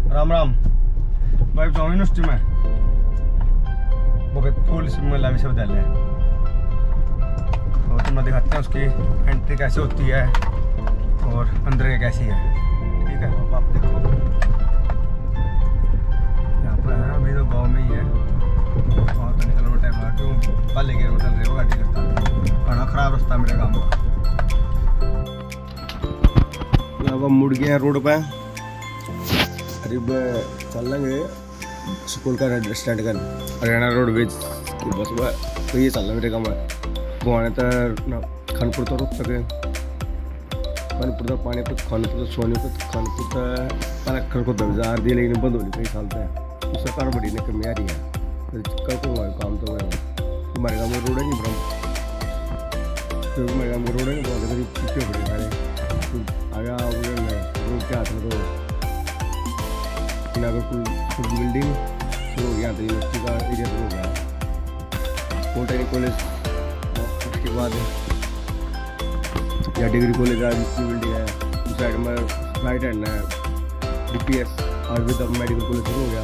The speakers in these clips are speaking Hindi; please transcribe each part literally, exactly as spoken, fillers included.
राम राम भाई, जाऊँ यूनिवर्सिटी में बहुत फुल शिमला विश्वविद्यालय, और तुम्हें दिखाते हैं उसकी एंट्री कैसे होती है और अंदर कैसी है। ठीक है, अब आप देखो यहाँ पर है, अभी तो गांव में ही है, वहाँ तो निकलने में टाइम लगा क्यों पहले गिर में चल रहे हो गाड़ी करता, खाना खराब रास्ता मेरे गाँव का। अब हम मुड़ गए हैं रोड पे, करीब चल लेंगे स्कूल का स्टैंड का हरियाणा रोडवेज की बस हुआ तो ये चल रहा मेरे गाँव में बुआने तक खानपुर तो रुक सके, खानपुर तक पानीपत, खानपुर तक सोनीपत, खानपुर तक कलेक्टर को दर्जार दिए लेकिन बंद होनी कई साल तक, तो सरकार बड़ी ने कमी आ रही है। कल को हुआ काम तो हुआ हमारे गाँव में रोड है नहीं ब्रह्म, तो हमारे गाँव में रोड है नहीं बहुत गरीब पीछे बड़े सारे आगे रोड के हाथ में तो नागरपुर बिल्डिंग शुरू हो गया था, यूनिवर्सिटी का एरिया शुरू हो गया, पॉलिटेक्निक कॉलेज, उसके बाद या डिग्री कॉलेज है जिसकी बिल्डिंग है, उस साइड में राइट हैंड है D P S Ayurveda medical college शुरू हो गया,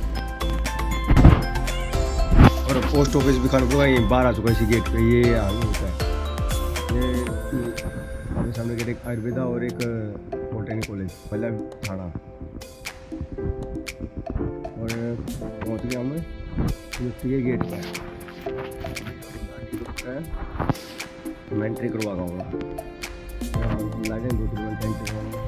और पोस्ट ऑफिस भी खानपुर का बाहर आ चुका है इसी गेट पे। ये हाल होता है, ये सामने गेट एक आयुर्वेदा और एक पॉलिटेक्निक कॉलेज मतलब थाना, और पहुँच गया हमें यूनिवर्सिटी के गेट पर, मैं एंट्री करवा रहा हूँ लाइट दो तीन घंटे एंट्री करवाऊँगा।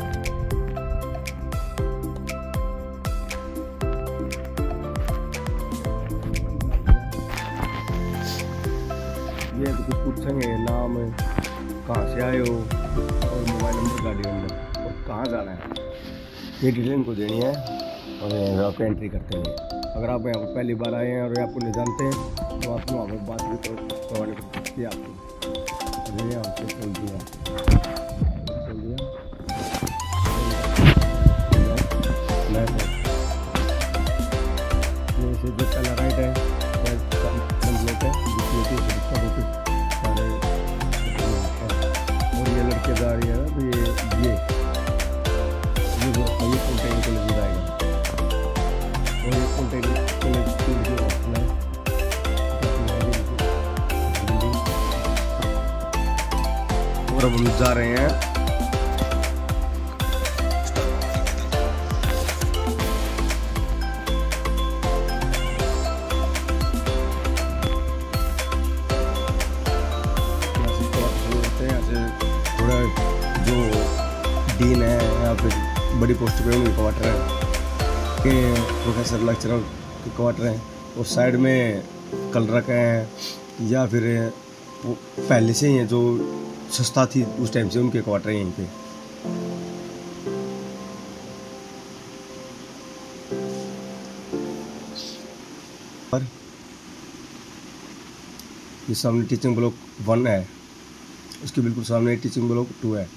ये तो कुछ पूछेंगे, नाम, कहाँ से आए हो और मोबाइल नंबर, गाड़ी नंबर और कहाँ जाना है, ये डिटेल इनको देनी है और यहाँ पे एंट्री करते हैं। अगर आप यहाँ पर पहली बार आए हैं और आपको नहीं जानते हैं तो आपको वहाँ पर बात भी करवानी कर सकती है आपको। ये आपसे खोल दिया खोल दिया जैसे जो पहला राइट है ब्लॉक है सारे, और ये लड़के जा रही है तो ये ये ये पॉलिटेक्निक कॉलेज में जाएगा, और ये पॉलिटेक्निक कॉलेज जो ऑप्शन है और अब हम जा रहे हैं थोड़ा जो डीन है यहाँ पे बड़ी पोस्ट पे उनके क्वार्टर है के प्रोफेसर लेक्चरर के क्वार्टर हैं, और साइड में कलरक हैं या फिर पहले से ही हैं जो सस्ता थी उस टाइम से उनके क्वार्टर हैं यहीं पे। और ये सामने टीचिंग ब्लॉक वन है, उसके बिल्कुल सामने टीचिंग ब्लॉक टू है।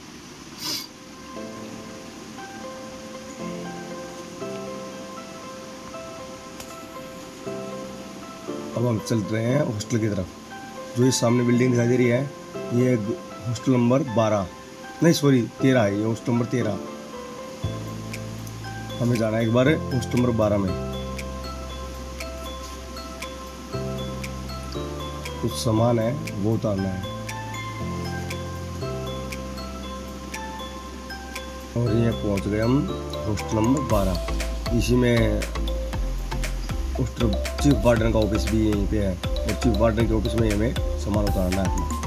अब हम चल रहे हैं हॉस्टल की तरफ, जो ये सामने बिल्डिंग दिखाई दे रही है ये हॉस्टल नंबर बारह नहीं सॉरी तेरह है, ये हॉस्टल नंबर तेरह, हमें जाना है एक बार हॉस्टल नंबर बारह में। कुछ सामान है वो उतारना है, और ये पहुंच गए हम हॉस्टल नंबर बारह। इसी में हॉस्टल चीफ वार्डन का ऑफिस भी यहीं पे है, और चीफ वार्डन के ऑफिस में हमें सामान उतारना है अपना।